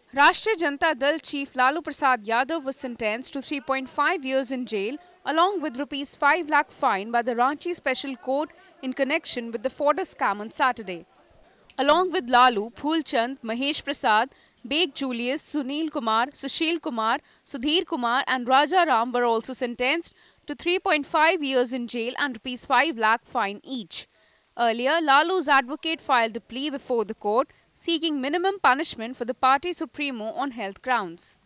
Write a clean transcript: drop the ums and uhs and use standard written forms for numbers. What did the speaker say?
Rashtriya Janata Dal chief Lalu Yadav was sentenced to 3.5 years in jail along with Rs 5 lakh fine by the Ranchi Special Court in connection with the Fodder Scam on Saturday. Along with Lalu, Phulchand, Mahesh Prasad, Beg Julius, Sunil Kumar, Sushil Kumar, Sudhir Kumar and Raja Ram were also sentenced to 3.5 years in jail and Rs 5 lakh fine each. Earlier, Lalu's advocate filed a plea before the court seeking minimum punishment for the party supremo on health grounds.